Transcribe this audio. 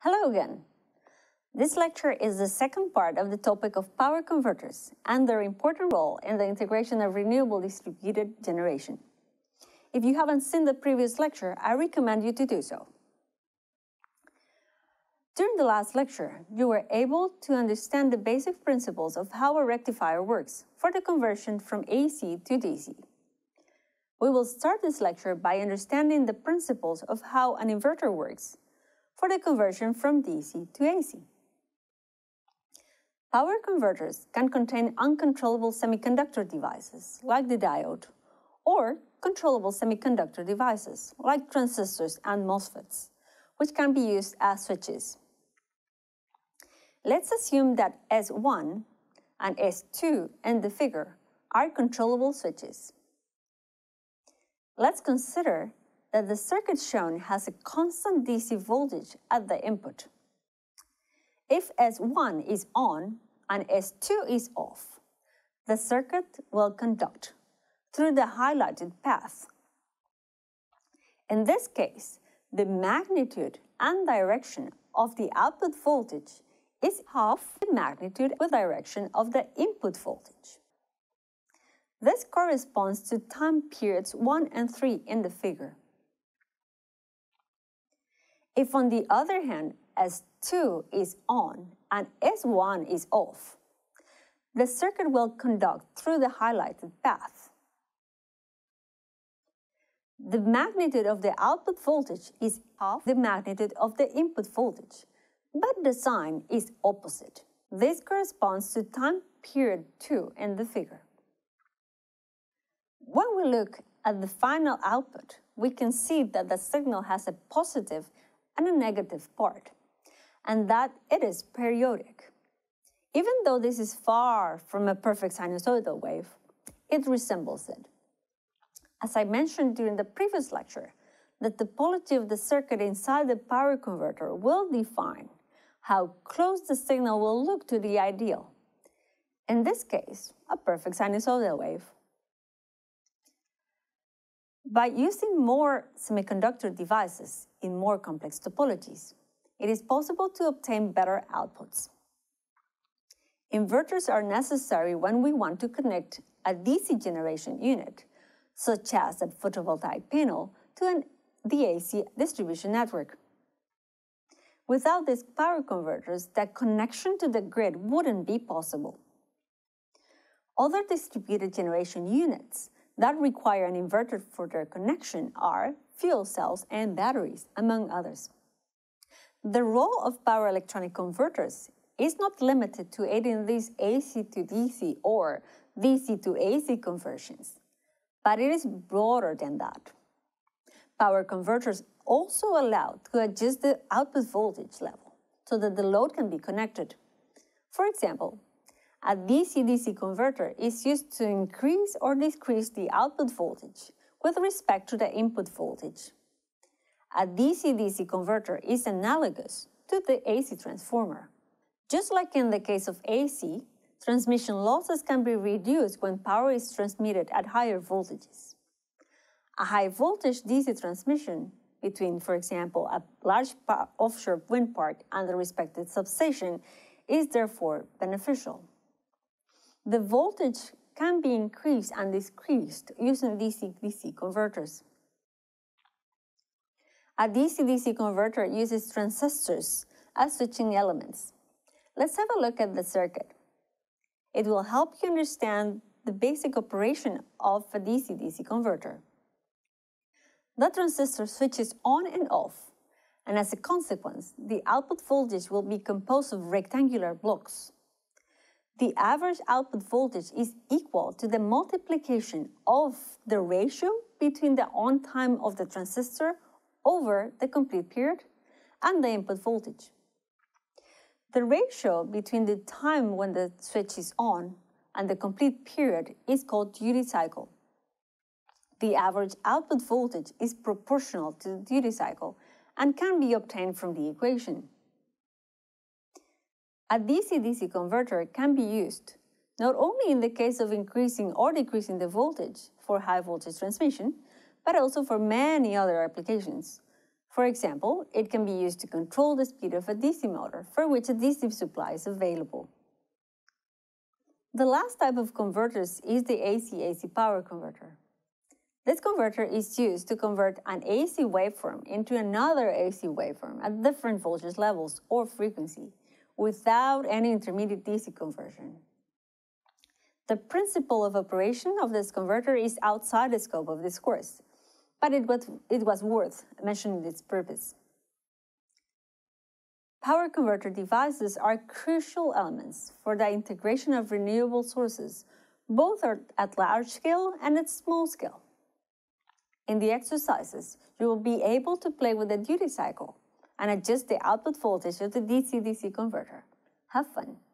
Hello again. This lecture is the second part of the topic of power converters and their important role in the integration of renewable distributed generation. If you haven't seen the previous lecture, I recommend you to do so. During the last lecture, you were able to understand the basic principles of how a rectifier works for the conversion from AC to DC. We will start this lecture by understanding the principles of how an inverter works for the conversion from DC to AC. Power converters can contain uncontrollable semiconductor devices, like the diode, or controllable semiconductor devices, like transistors and MOSFETs, which can be used as switches. Let's assume that S1 and S2 in the figure are controllable switches. Let's consider that the circuit shown has a constant DC voltage at the input. If S1 is on and S2 is off, the circuit will conduct through the highlighted path. In this case, the magnitude and direction of the output voltage is half the magnitude and direction of the input voltage. This corresponds to time periods 1 and 3 in the figure. If, on the other hand, S2 is on and S1 is off, the circuit will conduct through the highlighted path. The magnitude of the output voltage is half the magnitude of the input voltage, but the sign is opposite. This corresponds to time period 2 in the figure. When we look at the final output, we can see that the signal has a positive and a negative part, and that it is periodic. Even though this is far from a perfect sinusoidal wave, it resembles it. As I mentioned during the previous lecture, the topology of the circuit inside the power converter will define how close the signal will look to the ideal. In this case, a perfect sinusoidal wave. By using more semiconductor devices in more complex topologies, it is possible to obtain better outputs. Inverters are necessary when we want to connect a DC generation unit, such as a photovoltaic panel, to the AC distribution network. Without these power converters, the connection to the grid wouldn't be possible. Other distributed generation units that require an inverter for their connection are fuel cells and batteries, among others. The role of power electronic converters is not limited to aiding these AC to DC or DC to AC conversions, but it is broader than that. Power converters also allow to adjust the output voltage level so that the load can be connected. For example, a DC-DC converter is used to increase or decrease the output voltage with respect to the input voltage. A DC-DC converter is analogous to the AC transformer. Just like in the case of AC, transmission losses can be reduced when power is transmitted at higher voltages. A high-voltage DC transmission between, for example, a large offshore wind park and the respective substation is therefore beneficial. The voltage can be increased and decreased using DC-DC converters. A DC-DC converter uses transistors as switching elements. Let's have a look at the circuit. It will help you understand the basic operation of a DC-DC converter. The transistor switches on and off, and as a consequence, the output voltage will be composed of rectangular blocks. The average output voltage is equal to the multiplication of the ratio between the on time of the transistor over the complete period and the input voltage. The ratio between the time when the switch is on and the complete period is called duty cycle. The average output voltage is proportional to the duty cycle and can be obtained from the equation. A DC-DC converter can be used not only in the case of increasing or decreasing the voltage for high voltage transmission, but also for many other applications. For example, it can be used to control the speed of a DC motor, for which a DC supply is available. The last type of converters is the AC-AC power converter. This converter is used to convert an AC waveform into another AC waveform at different voltage levels or frequency, without any intermediate DC conversion. The principle of operation of this converter is outside the scope of this course, but it was worth mentioning its purpose. Power converter devices are crucial elements for the integration of renewable sources, both at large scale and at small scale. In the exercises, you will be able to play with the duty cycle and adjust the output voltage of the DC-DC converter. Have fun!